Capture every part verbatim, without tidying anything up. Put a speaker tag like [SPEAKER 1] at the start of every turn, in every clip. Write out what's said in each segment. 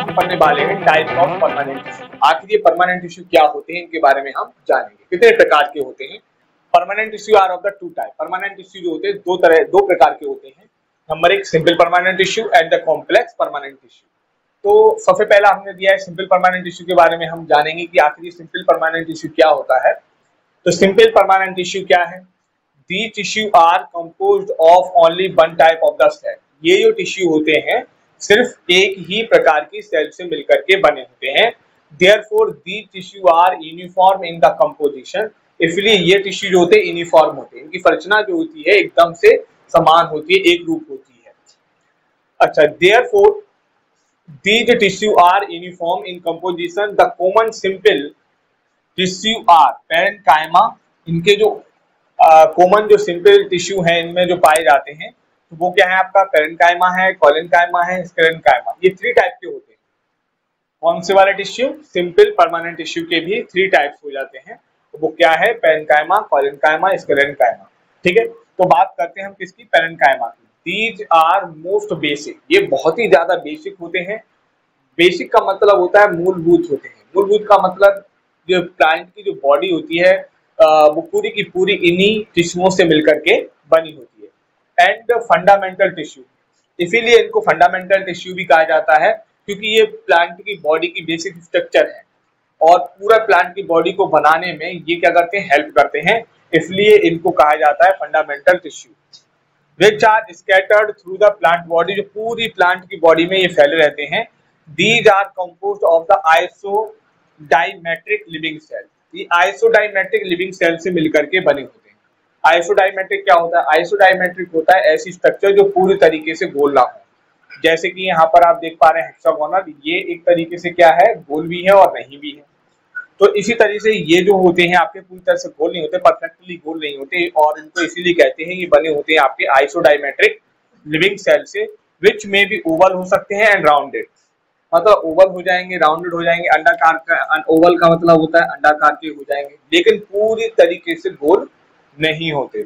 [SPEAKER 1] हम पढ़ने वाले हैं टाइप ऑफ परमानेंट टिश्यू। आखिर ये परमानेंट टिश्यू क्या होते हैं, इनके बारे में हम जानेंगे। कितने प्रकार के होते हैं permanent tissue? Are of the two type. Permanent tissue जो होते हैं दो तरह दो प्रकार के होते हैं। नंबर एक simple permanent tissue and the complex permanent tissue. तो सबसे पहला हमने दिया है सिंपल परमानेंट टिश्यू के बारे में हम जानेंगे कि आखिर सिंपल परमानेंट टिश्यू क्या होता है। तो सिंपल परमानेंट टिश्यू क्या है? The tissue are composed of only one type of the cell. ये जो टिश्यू होते हैं सिर्फ एक ही प्रकार की सेल से मिलकर के बने होते हैं। Therefore the tissue are uniform in the composition. इसलिए ये टिश्यू जो होते हैं यूनिफॉर्म होते हैं, इनकी संरचना जो होती है एकदम से समान होती है, एक रूप होती है। अच्छा, therefore the tissue are uniform in composition. The common simple tissue are parenchyma. इनके जो कॉमन uh, जो सिंपल टिश्यू हैं इनमें जो पाए जाते हैं तो वो क्या है आपका? पैरेन्काइमा है, कोलेनकाइमा है, स्क्लेरेन्काइमा। ये थ्री टाइप के होते हैं। कौन से वाले टिश्यू? सिंपल परमानेंट टिश्यू के भी थ्री टाइप्स हो जाते हैं। तो वो क्या है? Parenchyma, collenchyma, sclerenchyma. ठीक है, तो बात करते हैं हम किसकी? पैरेन्काइमा की। These are most basic. ये बहुत ही ज्यादा बेसिक होते हैं। बेसिक का मतलब होता है मूलभूत होते हैं। मूलभूत का मतलब जो प्लांट की जो बॉडी होती है वो पूरी की पूरी इन्हीं टिश्यूओं से मिलकर के बनी होती है। एंड फंडामेंटल टिश्यू, इसीलिए इनको फंडामेंटल टिश्यू भी कहा जाता है क्योंकि ये प्लांट की बॉडी की बेसिक स्ट्रक्चर है और पूरा प्लांट की बॉडी को बनाने में ये क्या करते हैं? हेल्प करते हैं, इसलिए इनको कहा जाता है fundamental tissue. Which are scattered through the plant body, जो पूरी प्लांट की बॉडी में ये फैले रहते हैं। These are composed of the isodiametric living cell. ये आइसोडाइमेट्रिक लिविंग सेल से मिलकर के बने होते हैं। आइसोडाइमेट्रिक क्या होता है? आइसोडाइमेट्रिक होता है ऐसी स्ट्रक्चर जो पूरी तरीके से गोल ना हो। जैसे कि यहाँ पर आप देख पा रहे हैं हेक्सागोनल, ये एक तरीके से क्या है? गोल भी है और नहीं भी है। तो इसी तरीके से ये जो होते हैं आपके पूरी तरह से गोल नहीं होते, परफेक्टली गोल नहीं होते, और इनको इसीलिए कहते हैं ये बने होते हैं आपके आइसोडाइमेट्रिक लिविंग सेल से। विच में भी ओवल हो सकते हैं एंड राउंडेड, मतलब ओवल हो जाएंगे, राउंडेड हो जाएंगे। अंडाकार का, ओवल का मतलब होता है अंडाकार के हो जाएंगे, लेकिन पूरी तरीके से गोल नहीं होते।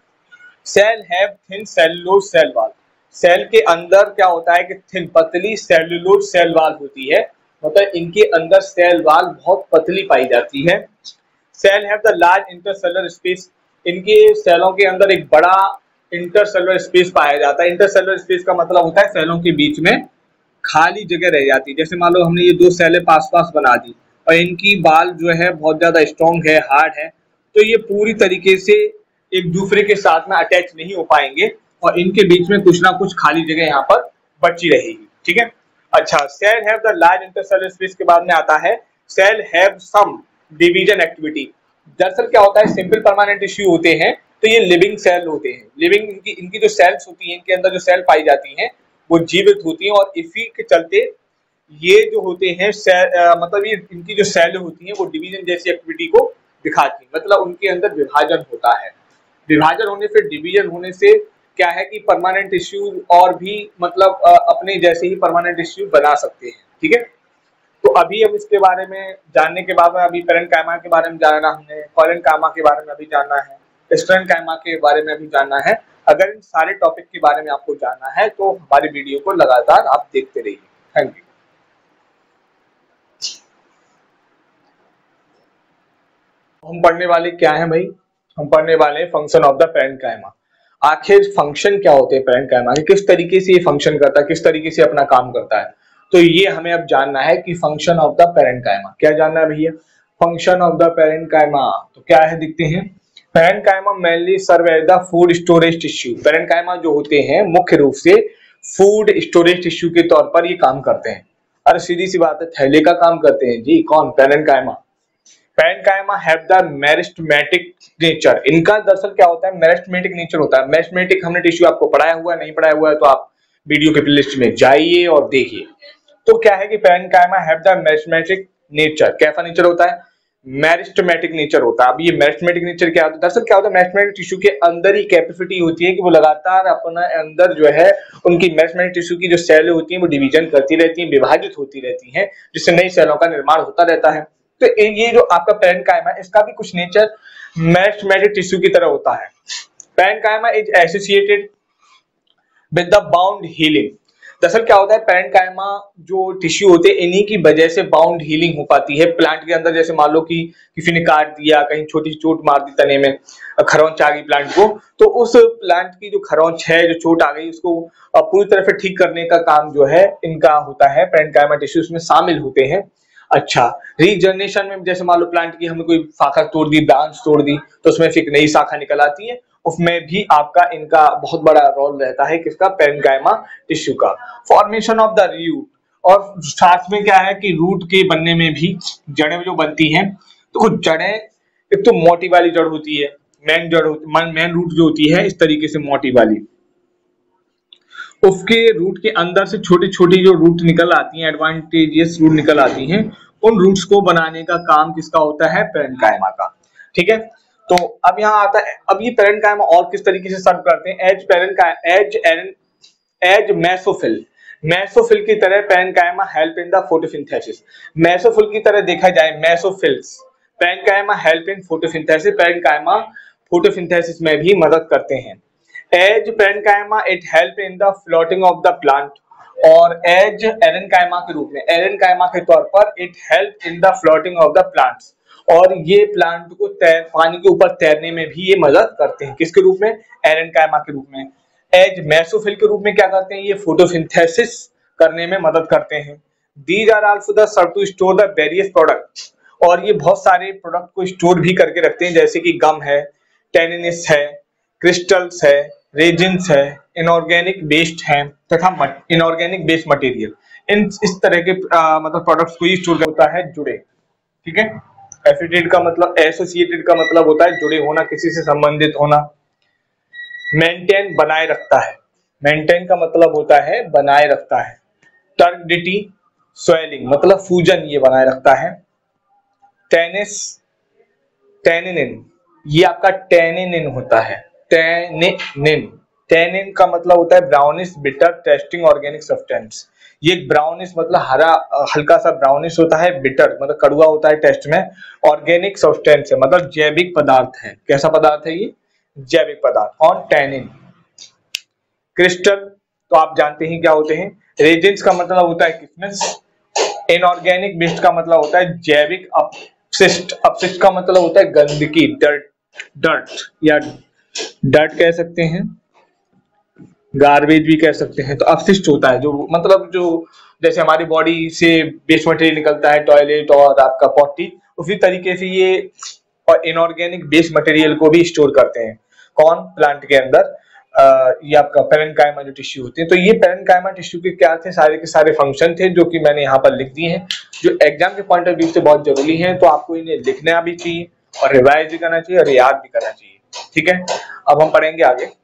[SPEAKER 1] Cell have thin cellulose cell wall. Cell के अंदर क्या होता है कि थिन पतली सेलुलोज सेल वॉल होती है, मतलब इनके अंदर सेल वॉल बहुत पतली पाई जाती है। Cell have the large intercellular space. इनके सेलों के अंदर एक बड़ा इंटरसेलुलर स्पेस पाया जाता है। इंटरसेलुलर स्पेस का मतलब होता है सेलों के बीच में खाली जगह रह जाती है। जैसे मान लो हमने ये दो सेलें पास पास बना दी और इनकी बाल जो है बहुत ज्यादा स्ट्रॉन्ग है, हार्ड है, तो ये पूरी तरीके से एक दूसरे के साथ में अटैच नहीं हो पाएंगे और इनके बीच में कुछ ना कुछ खाली जगह यहाँ पर बची रहेगी। ठीक है, अच्छा, cell have the large intercellular space के बाद में आता है cell have some division activity. दरअसल क्या होता है? सिंपल परमानेंट टिश्यू होते हैं तो ये लिविंग सेल होते हैं। लिविंग इनकी इनकी जो सेल्स होती हैं, इनके अंदर जो सेल पाई जाती हैं वो जीवित होती हैं और इसी के चलते ये जो होते हैं सेल, आ, मतलब ये इनकी जो सेल होती हैं वो डिवीजन जैसी एक्टिविटी को दिखाती हैं, मतलब उनके अंदर विभाजन होता है। विभाजन होने से, डिवीजन होने से क्या है कि परमानेंट टिश्यू और भी मतलब आ, अपने जैसे ही परमानेंट टिश्यू बना सकते हैं। ठीक है, तो अभी हम इसके बारे में जानने के बाद में अभी पैरेन्काइमा के बारे में जानना हमने, कोलेनकाइमा के बारे में अभी जानना है, स्क्लेरेन्काइमा के बारे में अभी जानना है। अगर इन सारे टॉपिक के बारे में आपको जानना है तो हमारी वीडियो को लगातार आप देखते रहिए। Thank you. हम पढ़ने वाले क्या है भाई? हम पढ़ने वाले हैं फंक्शन ऑफ द पैरेन्काइमा। आखिर फंक्शन क्या होते हैं पैरेन्काइमा के, किस तरीके से ये फंक्शन करता है, किस तरीके से अपना काम करता है, तो ये हमें अब जानना है कि फंक्शन ऑफ द पैरेन्काइमा क्या जानना है भैया? फंक्शन ऑफ द पैरेन्काइमा तो क्या है, दिखते हैं। Parenchyma mainly serve as the food storage tissue. Parenchyma जो होते हैं मुख्य रूप से फूड स्टोरेज टिश्यू के तौर पर ये काम करते हैं। अरे सीधी सी बात है, थैले का काम करते हैं जी, कौन? Parenchyma. Parenchyma have the meristematic nature. इनका दरअसल क्या होता है? मेरिस्टेमेटिक नेचर होता है। मेरिस्टेमेटिक हमने टिश्यू आपको पढ़ाया हुआ है, नहीं पढ़ाया हुआ है तो आप वीडियो के प्लेलिस्ट में जाइए और देखिए। तो क्या है कि parenchyma have the meristematic nature. कैसा नेचर होता है? मेरिस्टेमेटिक नेचर होता है। अब ये मेरिस्टेमेटिक नेचर क्या होता है? दरअसल क्या होता है? मेरिस्टेमेटिक टिश्यू के अंदर ही कैपेसिटी होती है कि वो लगातार अपना अंदर जो है उनकी मेरिस्टेमेटिक टिश्यू की जो सेलें होती हैं वो डिवीजन करती रहती हैं, विभाजित होती रहती हैं, जिससे नई सेलों का निर्माण होता रहता है। तो ये जो आपका पैरेन्काइमा है इसका भी कुछ नेचर मेरिस्टेमेटिक टिश्यू की तरह होता है। Parenchyma is associated with the wound healing. दरअसल क्या होता है, पैरेन्काइमा जो टिश्यू होते हैं इन्हीं की वजह से बाउंड हीलिंग हो पाती है प्लांट के अंदर। जैसे मान लो कि किसी ने काट दिया, कहीं छोटी चोट मार दी तने में, खरोंच आ गई प्लांट को, तो उस प्लांट की जो खरोंच है, जो चोट आ गई, उसको पूरी तरह से ठीक करने का काम जो है इनका होता है, पैरेन्काइमा टिश्यूज में शामिल होते हैं। अच्छा, रीजनरेशन में जैसे मान लो प्लांट की हमने कोई शाखा तोड़ दी, ब्रांच तोड़ दी, तो उसमें फिर एक नई शाखा निकल आती है, उसमें भी आपका इनका बहुत बड़ा रोल रहता है, किसका, पैरेन्काइमा टिश्यू का। फॉर्मेशन ऑफ द रूट, और साथ में क्या है कि रूट के बनने में भी, जड़ें जो बनती हैं, तो कुछ जड़ें एक तो मोटी वाली जड़ होती है, मेन जड़ होती, मेन रूट जो होती है इस तरीके से मोटी वाली, उसके रूट के अंदर से छोटी छोटी जो रूट निकल आती हैं, एडवांटेजियस रूट निकल आती हैं, उन रूट्स को बनाने का काम किसका होता है, पैरेन्काइमा का। ठीक है, तो अब यहाँ आता है, अब ये पैरेन्काइमा और किस तरीके से सर्व करते हैं, as parenchyma as as mesophyll, mesophyll की तरह parenchyma help in the photosynthesis. Mesophyll की तरह देखा जाए, mesophylls, parenchyma help in photosynthesis, parenchyma photosynthesis में भी मदद करते हैं। As parenchyma it help in the floating of the plant, और एज एरेन्काइमा के रूप में, एरेन्काइमा के तौर पर it help in the floating of the plants, और ये प्लांट को तैर पानी के ऊपर तैरने में भी ये मदद करते हैं। किसके रूप में, एरेन्काइमा के रूप में। एज मेसोफिल के रूप में क्या करते हैं, ये फोटोसिंथेसिस करने में मदद करते हैं। These are also the serve to store the various products, और ये बहुत सारे प्रोडक्ट को स्टोर भी करके रखते हैं, जैसे कि गम है, टेनिनिस है, क्रिस्टल्स है, रेजिन्स है, इनऑर्गेनिक वेस्ट है, तथा इनऑर्गेनिक वेस्ट मटेरियल। इन इस तरह के आ, मतलब प्रोडक्ट्स को ही स्टोर होता है जुड़े। ठीक है, एफिलिएटेड का मतलब, एसोसिएटेड का मतलब होता है जुड़े होना, किसी से संबंधित होना। मेंटेन, बनाए रखता है, मेंटेन का मतलब होता है बनाए रखता है। टर्बिडिटी, स्वेलिंग मतलब फूजन, ये बनाए रखता है। टेनिस, टेनिनिन, ये आपका टेनिनिन होता है, टेनिनिन, टेनिन का मतलब होता है brownish bitter tasting organic substance. ये ब्राउनिश मतलब हरा, हल्का सा ब्राउनिश होता है, बिटर मतलब कड़वा होता है टेस्ट में, ऑर्गेनिक सब्सटेंस है मतलब जैविक पदार्थ है। कैसा पदार्थ है ये, जैविक पदार्थ। और टेनिन। क्रिस्टल तो आप जानते हैं क्या होते हैं। रेजिन्स का मतलब होता है किसमिस। इनऑर्गेनिक वेस्ट का मतलब होता है जैविक अपशिष्ट, अपशिष्ट का मतलब होता है गंदगी, डर्ट, डर्ट या डर्ट कह सकते हैं, गार्बेज भी कह सकते हैं। तो अपशिष्ट होता है जो मतलब जो जैसे हमारी बॉडी से वेस्ट मटेरियल निकलता है, टॉयलेट और आपका पॉटी, उसी तरीके से ये और इनऑर्गेनिक वेस्ट मटेरियल को भी स्टोर करते हैं। कौन, प्लांट के अंदर। आ, ये आपका पैरेन्काइमा जो टिश्यू होते हैं। तो ये पैरेन्काइमा टिश्यू के क्या थे, सारे के सारे फंक्शन थे जो कि मैंने यहाँ पर लिख दिए हैं, जो एग्जाम के पॉइंट ऑफ व्यू से बहुत जरूरी है। तो आपको इन्हें लिखना भी चाहिए और रिवाइज भी करना चाहिए और याद भी करना चाहिए। ठीक है, अब हम पढ़ेंगे आगे।